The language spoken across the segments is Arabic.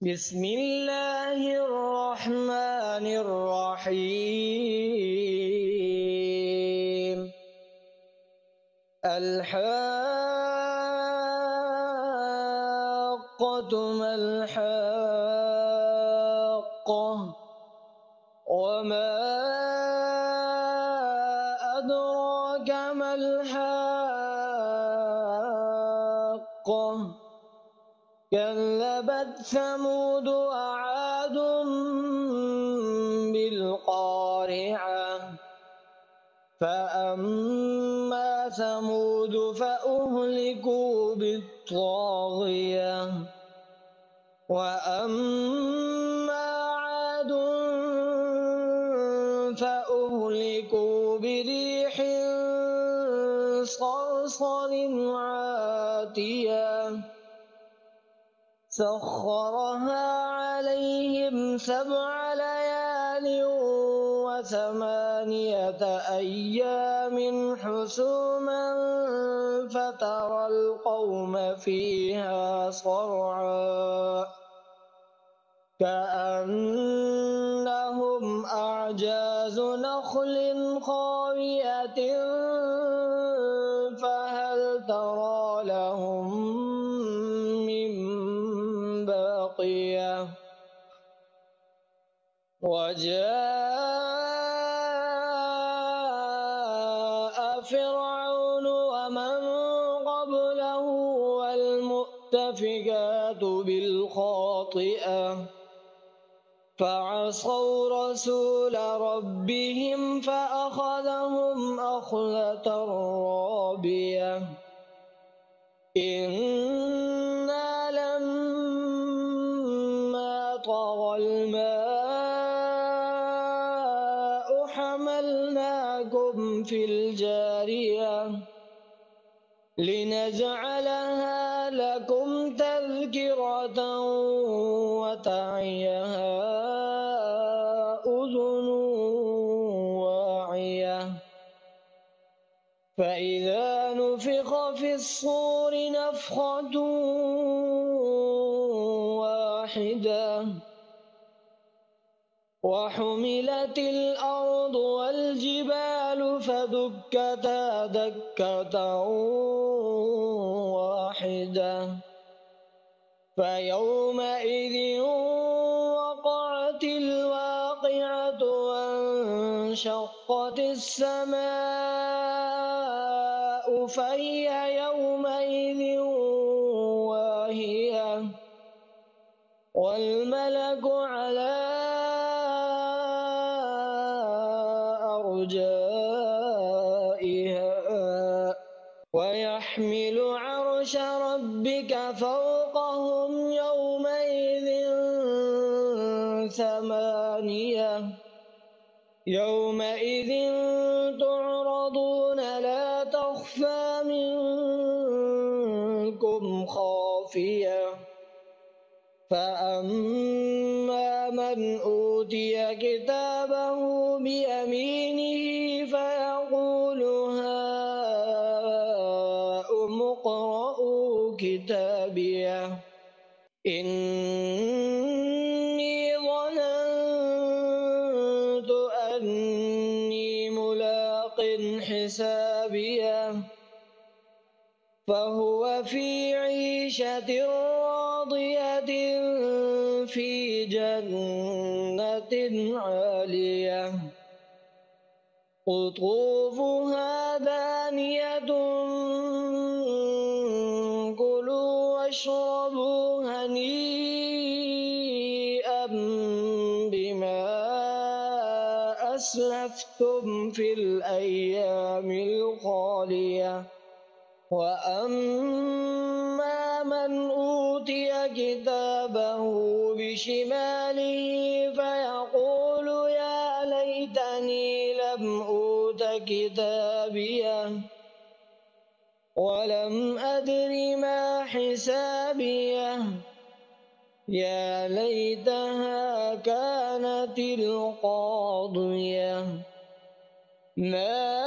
بسم الله الرحمن الرحيم. الحاقة ما الحاقة وما أدراك ما الحاقة كذبت ثمود وعاد بالقارعة فأما ثمود فأهلكوا بالطاغية وأما عاد فأهلكوا بريح صرصر عاتية سخرها عليهم 7 ليال و8 أيام حسوما فترى القوم فيها صرعا كأنهم أعجاز نخل خاوية فهل ترى لهم من باقية وجاء فرعون ومن قبله والمؤتفكات بالخاطئة فعصوا رسول ربهم فأخذهم أخذة رابية إنا لما طغى الماء حملناكم في الجارية لنجعلها لكم تذكرة وتعيها أذن واعية فإذا نفخ في الصور نفخة واحدة وحملت الأرض والجبال فدكتا دكة واحدة فيومئذ وقعت الواقعة وانشقت السماء فهي يومئذ واهية والملك على أرجائها ويحمل عرش ربك فوقهم يومئذ 8 يومئذ تعرضون لا تخفى منكم خافية فأما من أوتي كتابه بيمينه فيقول هاؤم اقرءوا كتابيه إني ظننت أني ملاق حسابيه فهو في عيشة راضية في جنة عالية قطوفها دانية كلوا واشربوا هنيئا بما أسلفتم في الأيام الخالية وأما من أوتي كتابه بشماله فيقول يا ليتني لم أوت كتابيه ولم أدر ما حسابيه يا ليتها كانت القاضية ما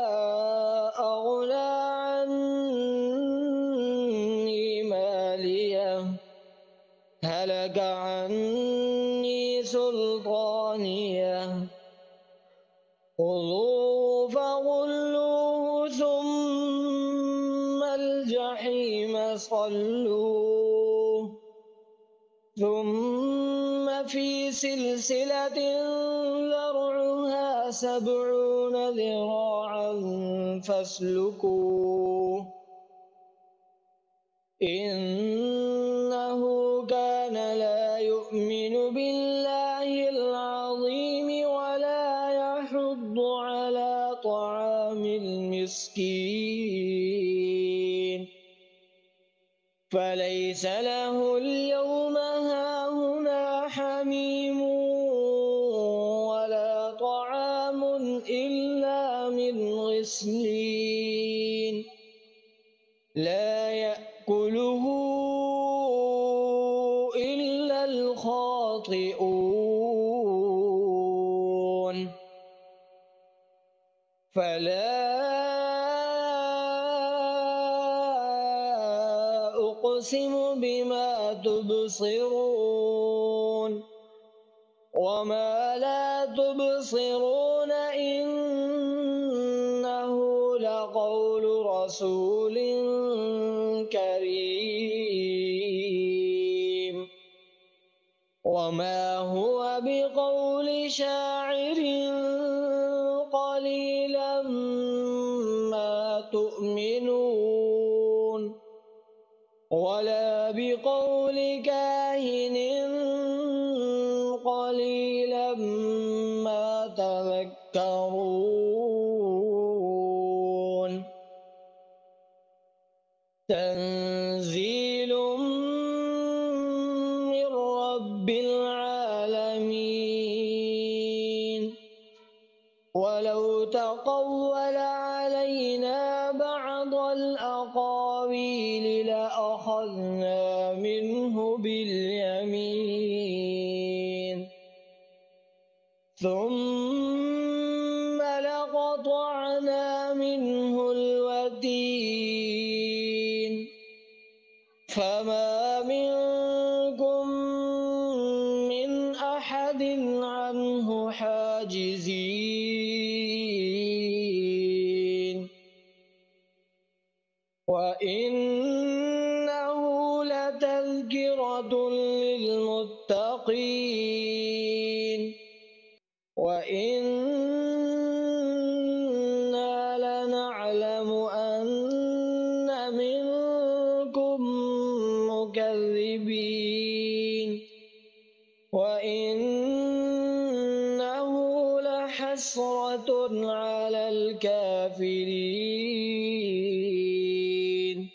أغنى عني ماليه هلك عني سلطانيه خذوه فغلوه ثم الجحيم صلوه ثم في سلسلة ذرعها 70 ذراعا فاسلكوه إنه كان لا يؤمن بالله العظيم ولا يحض على طعام المسكين فليس له اليوم هاهنا حميم ولا طعام إلا من غسلين لا يأكله إلا الخاطئون فلا أقسم بما تبصرون وما لا تبصرون إنه لقول رسول كريم وما هو بقول شاعر قليلا ما تؤمنون ولا بقول كاهن قليلا ما تذكرون تنزيل من رب العالمين ولو تقول علينا بعض الأقاويل لأخذنا منه باليمين ثم لقطعنا منه الوتين فما منكم من أحد عنه حاجزين وإنه لتذكرة للمتقين وإنا لنعلم أن منكم مكذبين وإنه لحسرة على الكافرين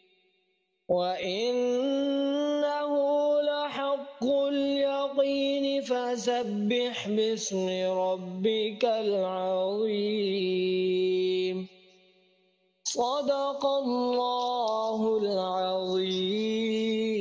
وإنه لحق اليقين فسبح باسم ربك العظيم صدق الله العظيم.